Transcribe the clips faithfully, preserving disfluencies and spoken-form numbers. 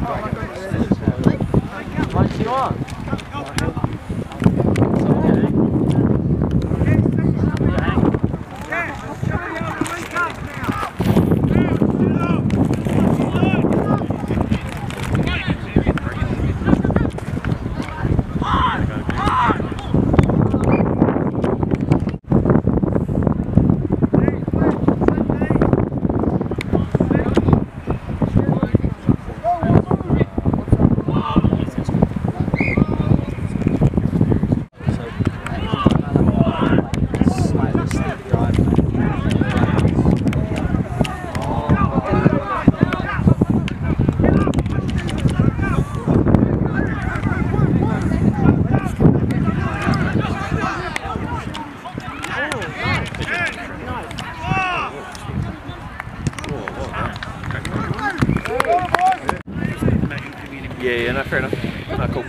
Yeah, yeah, no, fair enough. Oh, cool.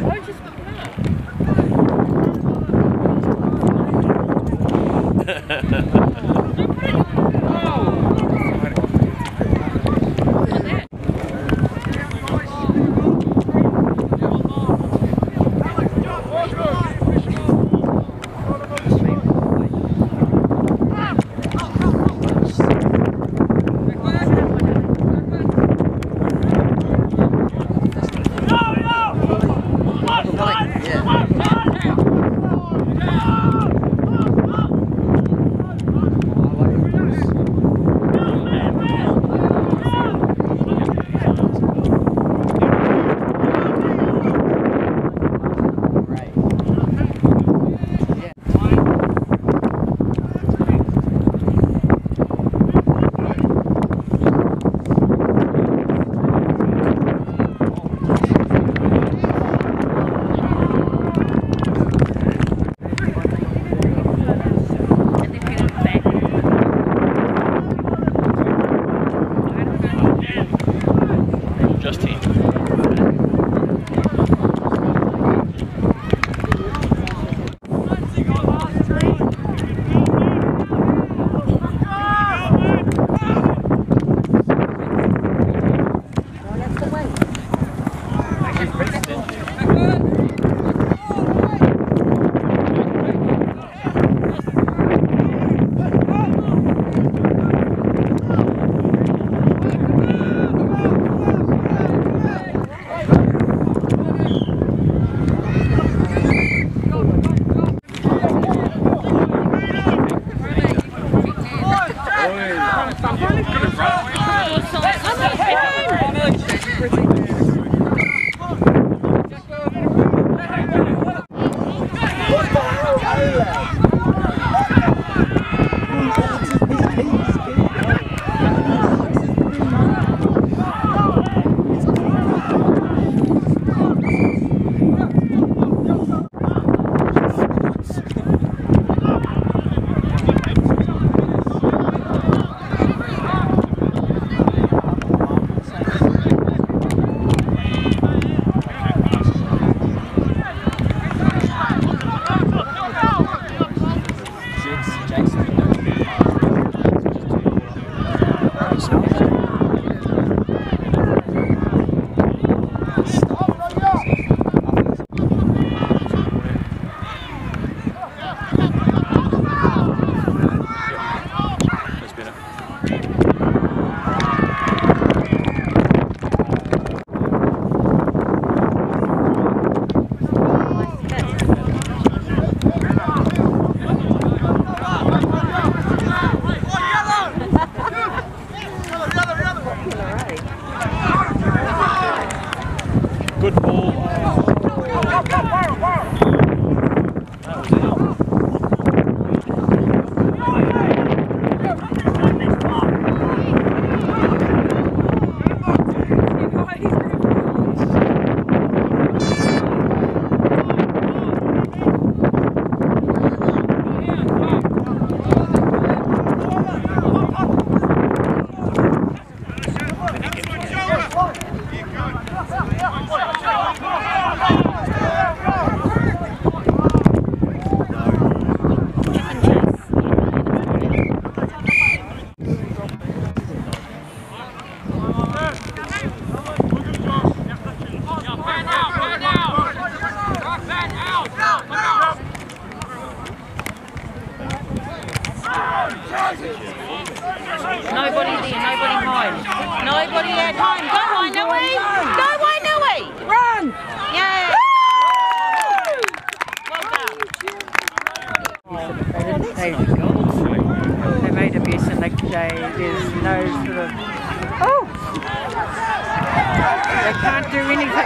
The other Nobody there, nobody home. Nobody at home. Go Wainui! Go Wainui! Run! Yay! They made a mess and they, there's no sort of... Oh! They can't do anything.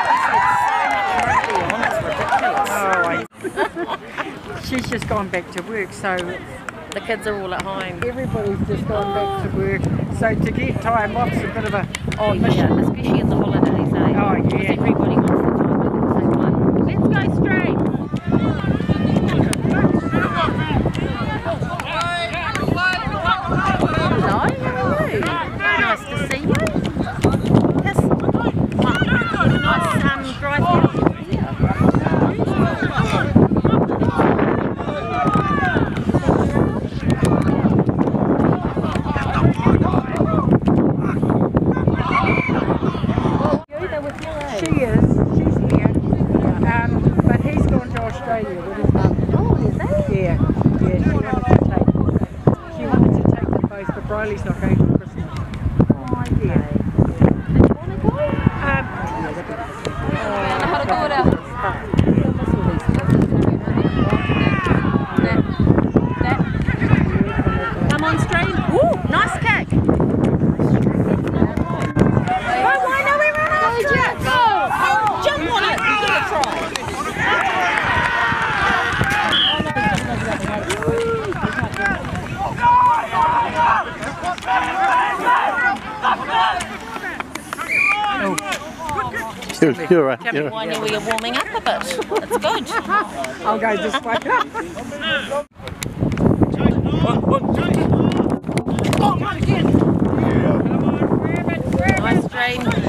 Oh, I... She's just gone back to work, so... The kids are all at home. Everybody's just gone back to work. So to get time off's a bit of a... Oh yeah, especially in the holidays, eh? Oh yeah. Because everybody wants the time at the same time. Let's go straight! Hello, how are you? Nice to see you. Yes. Nice um, drive out. She is. She's here. Um, but he's gone to Australia with his mum. Oh, is that? Yeah. Yeah, she wanted to take She wanted to take them both, but Briley's not going for Christmas. Oh, okay. Yeah. Did you want to go? Um, Come on, stream. Woo, nice kick. Jump on it. Give it a try. You're, you're right. Jumping You're Wainui, we are warming up a bit. It's good. I'll go this way. Nice stream.